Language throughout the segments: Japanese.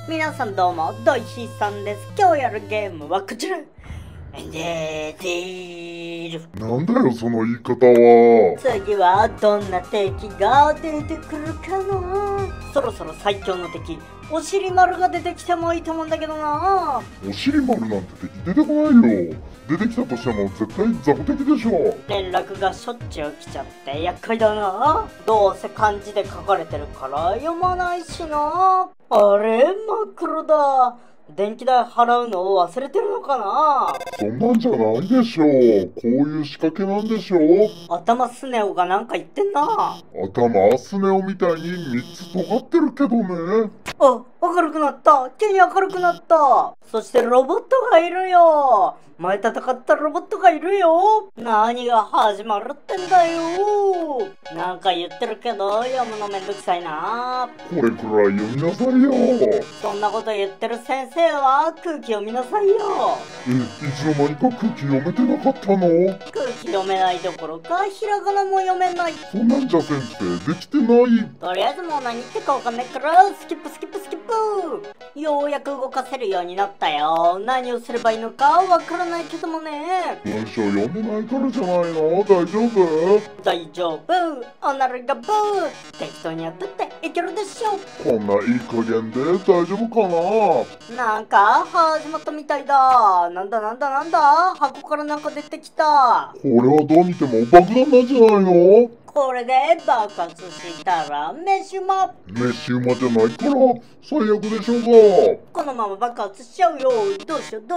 皆さんどうも、ドイシーさんです。今日やるゲームはこちら。でーる。 なんだよその言い方は。 次はどんな敵が出てくるかな。そろそろ最強の敵、おしり丸が出てきてもいいと思うんだけどな。 おしり丸なんて敵出てこないよ。出てきたとしても絶対雑魚敵でしょ。 連絡がしょっちゅう来ちゃって厄介だな。どうせ漢字で書かれてるから読まないしな。あれ、真っ黒だ。電気代払うのを忘れてるのかな。 そんなんじゃないでしょう。こういう仕掛けなんでしょう。 頭スネ夫がなんか言ってんな。 頭スネ夫みたいに3つ尖ってるけどね。 あ、明るくなった。急に明るくなった。そしてロボットがいるよ。前戦ったロボットがいるよ。何が始まるってんだよ。なんか言ってるけど読むのめんどくさいな。 これくらい読みなさいよ。 そんなこと言ってる先生は空気読みなさいよ。 いつの間にか空気読めてなかったの？ 空気読めないどころかひらがなも読めない。 そんなんじゃ先生できてない。 とりあえずもう何言ってかわかんないからスキップスキップスキップ。ようやく動かせるようになったよ。何をすればいいのかわからないけどもね。 文章読んでないからじゃないの？大丈夫？ 大丈夫。おならがブー。適当にやってっていけるでしょ。 こんないい加減で大丈夫かな？ なんか始まったみたいだ。なんだ箱からなんか出てきた。 これはどう見ても爆弾なんじゃないの？ これで爆発したら飯馬。 飯馬じゃないから最悪でしょうが。 このまま爆発しちゃうよ。どうしよう。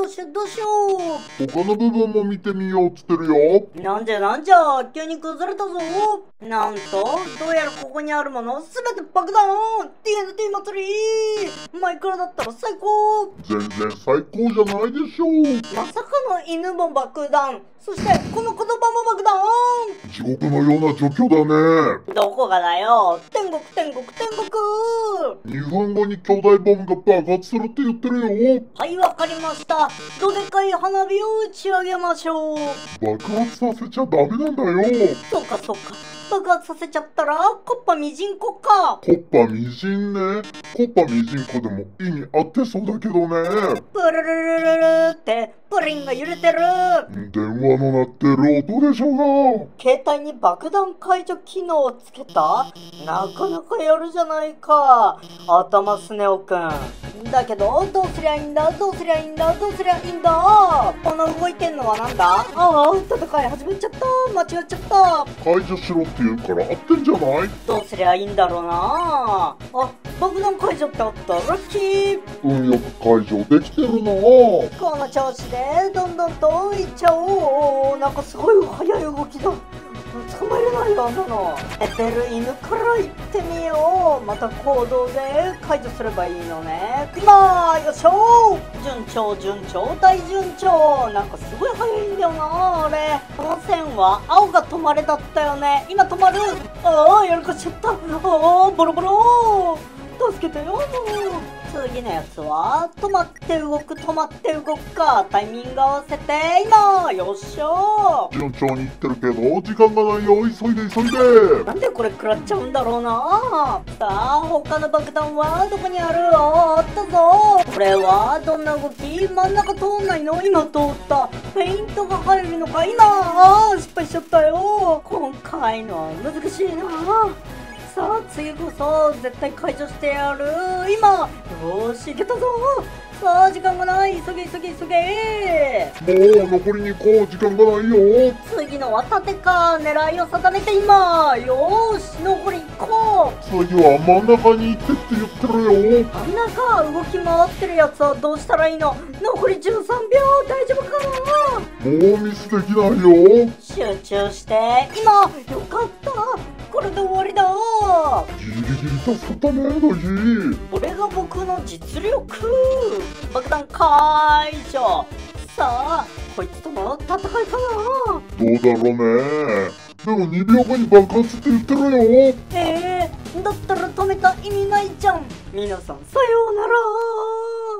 他の部分も見てみようっつってるよ。 なんじゃ急に崩れたぞ。なんとどうやらここにあるものすべて爆弾。 TNT 祭り。マイクラだったら最高。 全然最高じゃないでしょう。 まさかの犬も爆弾、そしてこの言葉も爆弾。 地獄のような状況だね。 どこがだよ。天国。 2分後に兄弟ボムが爆発するって言ってるよ。 はい、わかりました。どでかい花火を打ち上げましょう。 爆発させちゃダメなんだよ。 そうか。爆発させちゃったらコッパミジンコか。 コッパみじんね。コッパみじんこでも意味合ってそうだけどね。 プルルルルルってプリンが揺れてる。 電話の鳴ってる音でしょうが。 携帯に爆弾解除機能をつけた。なかなかやるじゃないか、頭スネ夫くん。だけどどうすりゃいいんだ。この動いてんのはなんだ。戦い始めちゃった。間違っちゃった。 解除しろって言うから合ってんじゃない？ どうすりゃいいんだろうな。あ、爆弾解除ってあった。ラッキー。 運よく解除できてるな。 この調子でどんどんといっちゃおう。なんかすごい速い動きだ。捕まえれないよ、あんなの。寝てる犬から行ってみよう。また行動で解除すればいいのね。今よっしょ。順調大順調。なんかすごい速いんだよなあれ。この線は青が止まれだったよね。今止まる。やらかしちゃった。ボロボロ。助けてよ。次のやつは止まって動くか。タイミング合わせて今よっしゃ。 順調にいってるけど時間がないよ。急いで。 なんでこれ食らっちゃうんだろうな。さあ他の爆弾はどこにある。あったぞ。これはどんな動き。真ん中通んないの。今通った。フェイントが入るのか。今失敗しちゃったよ。今回のは難しいな。さあ次こそ絶対解除してやる。今よーし、いけたぞ。さあ時間がない。急げ。 もう残りに行こう。時間がないよ。 次のは盾か。狙いを定めて今よーし、残り行こう。 次は真ん中に行ってって言ってるよ。 真ん中動き回ってるやつはどうしたらいいの。残り13秒。大丈夫かな。 もうミスできないよ。 集中して今。よかった、これで終わりだ。 ギリ助かったね、ドヒ。 これが僕の実力。爆弾解除。さあこいつとの戦いかな。 どうだろうね。でも2秒後に爆発って言ってるよ。 だったら止めた意味ないじゃん。皆さんさようなら。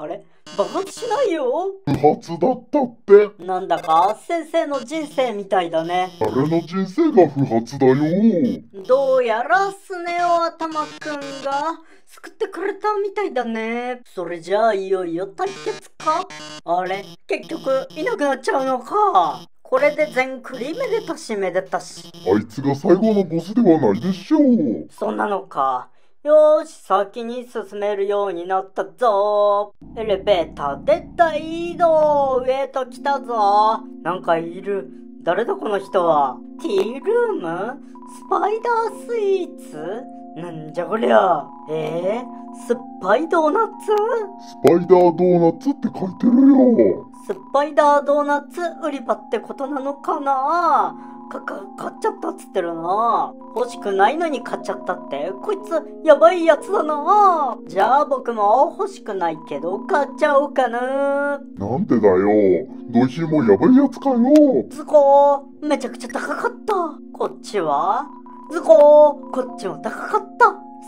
あれ爆発しないよ。 不発だったって。 なんだか先生の人生みたいだね。 誰の人生が不発だよ。 どうやらスネ夫頭くんが救ってくれたみたいだね。それじゃあいよいよ対決か。あれ結局いなくなっちゃうのか。これで全クリめでたしめでたし。 あいつが最後のボスではないでしょう。 そんなのか。よーし、先に進めるようになったぞ。エレベーター出た移動。上へと来たぞ。なんかいる。誰だこの人は。ティールーム？スパイダースイーツ？なんじゃこりゃ。酸っぱいドーナツ？ スパイダードーナツって書いてるよ。 スパイダードーナツ売り場ってことなのかな。買っちゃったっつってるな。欲しくないのに買っちゃったって、こいつやばいやつだな。じゃあ僕も欲しくないけど買っちゃおうかな。 なんでだよ。どうしもやばいやつかよ。 ズコー、めちゃくちゃ高かった。こっちはズコー、こっちも高かった。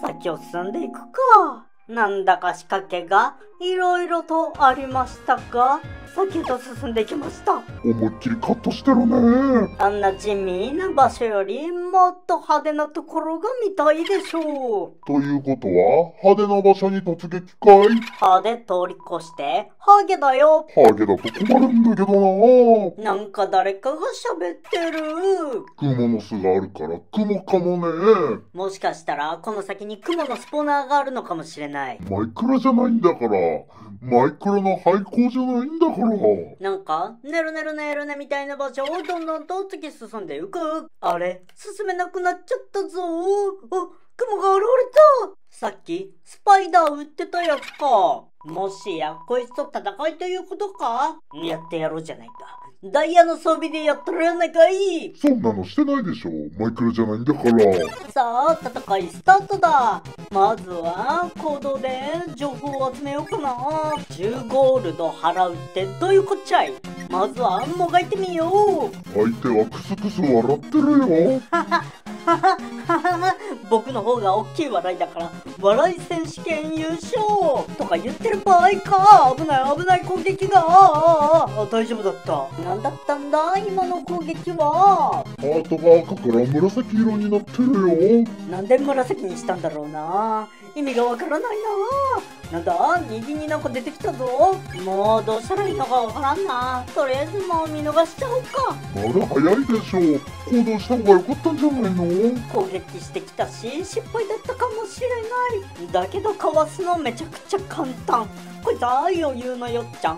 先を進んでいくか。なんだか仕掛けがいろいろとありましたが、先へと進んでいきました。 思いっきりカットしてるね。 あんな地味な場所よりもっと派手なところが見たいでしょう。 ということは派手な場所に突撃かい？ 派手通り越してハゲだよ。 ハゲだと困るんだけどな。 なんか誰かが喋ってる。 クモの巣があるからクモかもね。 もしかしたらこの先にクモのスポナーがあるのかもしれない。 マイクラじゃないんだから。マイクラの廃校じゃないんだから。 なんかねるねるねるねみたいな場所をどんどんと突き進んでいく。あれ進めなくなっちゃったぞ。あ、雲が現れた。さっきスパイダー撃ってたやつか。もしやこいつと戦いということか。やってやろうじゃないか。ダイヤの装備でやったらやないかい。 そんなのしてないでしょ。マイクラじゃないんだから。 さあ戦いスタートだ。まずは行動で情報を集めようかな。10ゴールド払うってどういうこっちゃい。まずはもがいてみよう。 相手はクスクス笑ってるよ。 僕の方が大きい笑いだから笑い選手権優勝とか言ってる場合か。危ない危ない攻撃が。大丈夫だった。何だったんだ今の攻撃は。 ハートが赤から紫色になってるよ。 なんで紫にしたんだろうな。意味がわからないな。なんだ右になんか出てきたぞ。もうどうしたらいいのかわからんな。とりあえずもう見逃しちゃおうか。 まだ早いでしょう。行動した方が良かったんじゃないの？ 攻撃してきたし失敗だったかもしれない。だけどかわすのめちゃくちゃ簡単。こいつは余裕のよっちゃん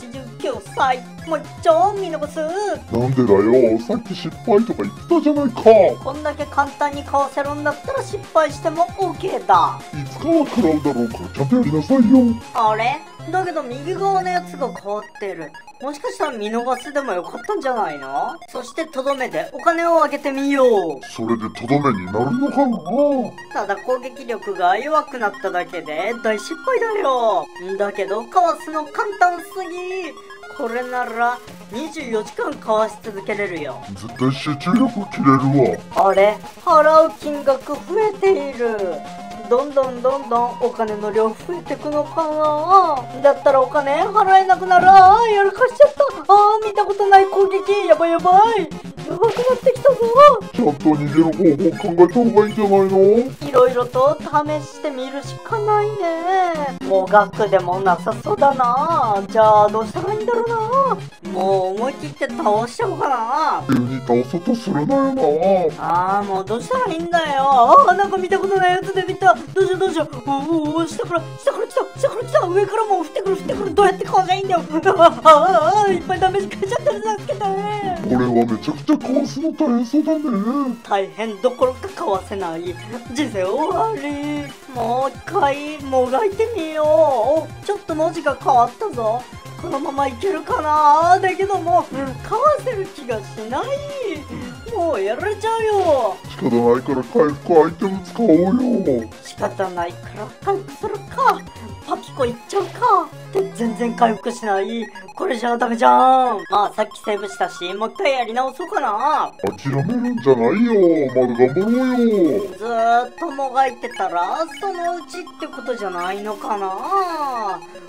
89歳。もう一丁見逃す。 なんでだよ。さっき失敗とか言ってたじゃないか。 こんだけ簡単にかわせるんだったら失敗しても OK だ。 いつかは食らうだろうからちゃんとやりなさいよ。 あれだけど右側のやつが変わってる。もしかしたら見逃すでもよかったんじゃないの。そしてとどめでお金をあげてみよう。 それでとどめになるのかな。 ただ攻撃力が弱くなっただけで大失敗だよ。だけどかわすの簡単すぎ。これなら24時間かわし続けれるよ。 絶対集中力切れるわ。 あれ払う金額増えている。どんどんお金の量増えてくのかな。だったらお金払えなくなる。やらかしちゃった。見たことない攻撃。やばいやばい。やばくなってきたぞ。 ちゃんと逃げる方法考えた方がいいんじゃないの？ いろいろと試してみるしかないね。もう額でもなさそうだな。じゃあどうしたらいいんだろうな。もう思い切って倒しちゃおうかな。 急に倒そうとするなよな。 もうどうしたらいいんだよ。なんか見たことないやつ出てきた。どうしようどうしよう。下から来た。上からも降ってくる。どうやってかわせばいいんだよ。いっぱいダメージかいちゃってる。助けて。 これはめちゃくちゃかわすの大変そうだね。 大変どころかかわせない。人生終わり。もう一回もがいてみよう。ちょっと文字が変わったぞ。このままいけるかな。だけどもかわせる気がしない。もうやられちゃうよ。 仕方ないから回復アイテム使おうよ。 仕方ないから回復するか。パピコいっちゃうか。って全然回復しない。これじゃダメじゃん。まあさっきセーブしたしもう一回やり直そうかな。 諦めるんじゃないよ。まだ頑張ろうよ。 ずーっともがいてたらそのうちってことじゃないのかな。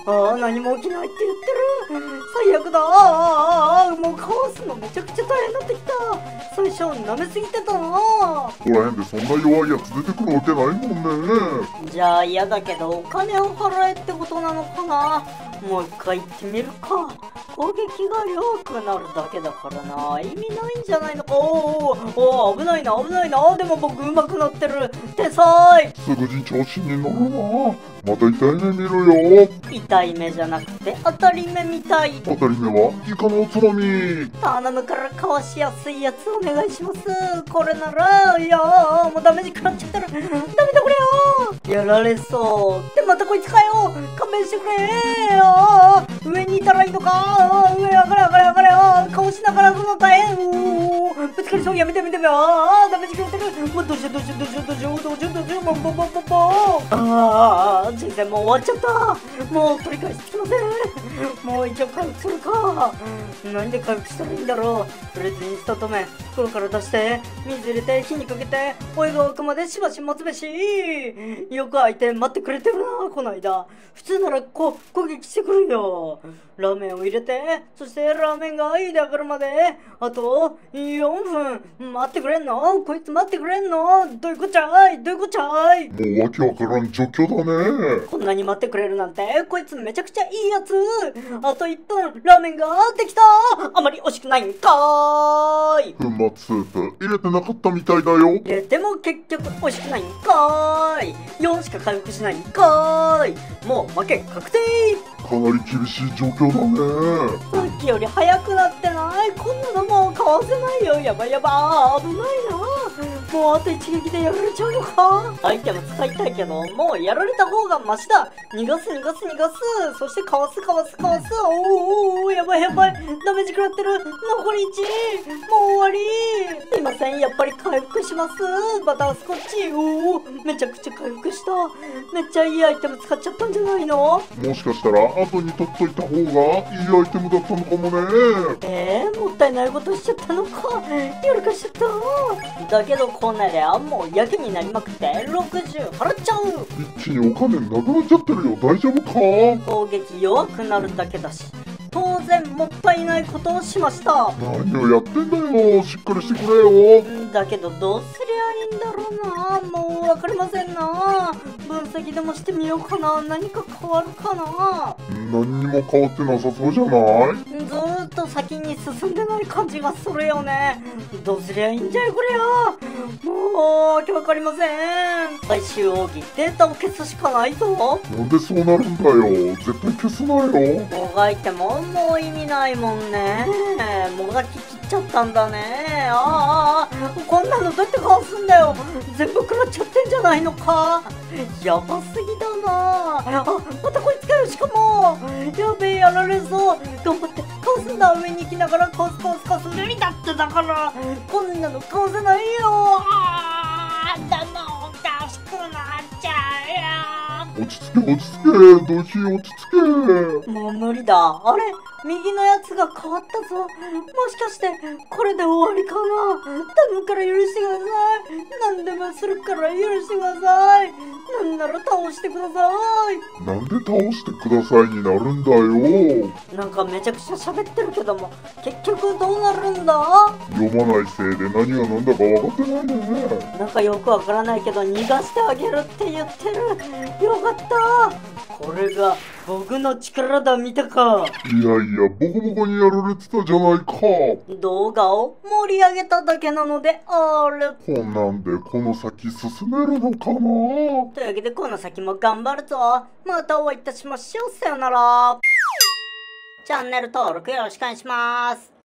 何も起きないって言ってる。最悪だ。もうかわすのめちゃくちゃ大変になってきた。最初舐めすぎてたな。 ここら辺でそんな弱いやつ出てくるわけないもんね。 じゃあ嫌だけどお金を払えってことなのかな。もう一回行ってみるか。攻撃が弱くなるだけだからな。意味ないんじゃないのか。おー危ないな危ないな。でも僕上手くなってる。天才。 すぐに調子に乗るな。また痛い目見るよ。 痛い目じゃなくて当たり目みたい。 当たり目はイカのおつまみ。 頼むからかわしやすいやつお願いします。これなら、いやーもうダメージ食らっちゃってる。ダメだこれよ。やられそう。でまたこいつかよ。勘弁してくれー。上にいたらいいのか。上上がれ上がれ上がれ。顔しながらその大変。ぶつかりそう。やめてやめて。ダメージ食らってる。もうどうしようどうしようどうしようどうしようどうしようどうしよう。ボンボンボンボンボン。人生もう終わっちゃった。もう取り返しつきません。もう一応回復するか。なんで回復したらいいんだろう。とりあえずインスタ止め、袋から出して水入れて火にかけてお湯が沸くまでしばし待つべし。よく開いて待ってくれてるな。この間普通なら攻撃してくるよ。ラーメンを入れて、そしてラーメンが茹で上がるまであと4分待ってくれんの。こいつ待ってくれんの。どういうこっちゃいどういうこっちゃい。 もうわけわからん状況だね。 こんなに待ってくれるなんて。こいつめちゃくちゃいいやつ。あと1分ラーメンができた。あまり惜しくないんかーい。 粉末スープ入れてなかったみたいだよ。 入れても結局美味しくないんかーい。4しか回復しないんかーい。もう負け確定。 かなり厳しい状況だね。 さっきより速くなってない。こんなのもうかわせないよ。やばいやば危ないな。もうあと一撃でやられちゃうのか。アイテム使いたいけどもうやられた方がマシだ。逃がす逃がす逃がす。そしてかわすかわすかわす。おーやばいやばい。ダメージ食らってる。残り1。もう終わり。すいませんやっぱり回復します。バタースコッチ。おーめちゃくちゃ回復した。めっちゃいいアイテム使っちゃったんじゃないの。 もしかしたら後に取っといた方がいいアイテムだったのかもね。 もったいないことしちゃったのか。やらかしちゃった。だけどこうなりゃもうやけになりまくって60払っちゃう。 一気にお金なくなっちゃってるよ。大丈夫か。 攻撃弱くなるだけだし当然もったいないことをしました。 何をやってんだよ。しっかりしてくれよ。 だけどどうすりゃいいんだろうな。もう分かりませんな。分析でもしてみようかな。何か変わるかな。 何にも変わってなさそうじゃない。 ずーっと先に進んでない感じがするよね。どうすりゃいいんじゃいこれよ。もうわけわかりません。最終奥義データを消すしかないぞ。 なんでそうなるんだよ。絶対消すなよ。 もがいてももう意味ないもんね。もがききっちゃったんだね。こんなのどうやってかわすんだよ。全部食らっちゃってんじゃないのか。やばすぎだな。またこいつかよ。しかもやべえやられそう。頑張ってかわすんだ。上に行きながらかわすかわすかわす。無理だってだからこんなのかわせないよ。頭おかしくなっちゃうよ。 落ち着け落ち着け。ドヒ落ち着け。 もう無理だ。あれ右のやつが変わったぞ。もしかしてこれで終わりかな。頼むから許してください。何でもするから許してください。なんなら倒してください。 なんで倒してくださいになるんだよ。 なんかめちゃくちゃ喋ってるけども結局どうなるんだ。 読まないせいで何が何だか分かってないね。 なんかよくわからないけど逃がしてあげるって言ってる。よかった。これが僕の力だ。見たか。 いやいやボコボコにやられてたじゃないか。 動画を盛り上げただけなのである。 こんなんでこの先進めるのかな。 というわけでこの先も頑張るぞ。またお会いいたしましょう。さよなら。チャンネル登録よろしくお願いします。